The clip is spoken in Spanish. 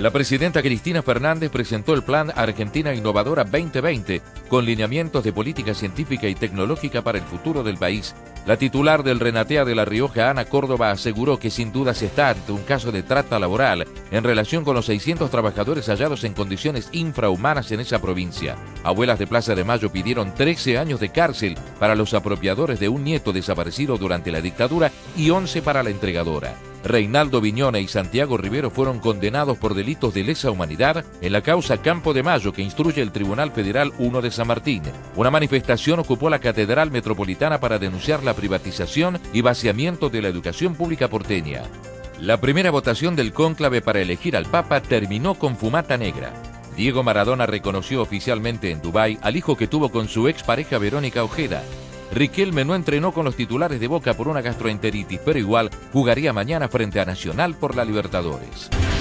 La presidenta Cristina Fernández presentó el Plan Argentina Innovadora 2020, con lineamientos de política científica y tecnológica para el futuro del país. La titular del Renatea de La Rioja, Ana Córdoba, aseguró que sin duda se está ante un caso de trata laboral en relación con los 600 trabajadores hallados en condiciones infrahumanas en esa provincia. Abuelas de Plaza de Mayo pidieron 13 años de cárcel para los apropiadores de un nieto desaparecido durante la dictadura y 11 para la entregadora. Reinaldo Viñona y Santiago Rivero fueron condenados por delitos de lesa humanidad en la causa Campo de Mayo que instruye el Tribunal Federal 1 de San Martín. Una manifestación ocupó la Catedral Metropolitana para denunciar la privatización y vaciamiento de la educación pública porteña. La primera votación del cónclave para elegir al Papa terminó con fumata negra. Diego Maradona reconoció oficialmente en Dubái al hijo que tuvo con su expareja Verónica Ojeda. Riquelme no entrenó con los titulares de Boca por una gastroenteritis, pero igual jugaría mañana frente a Nacional por la Libertadores.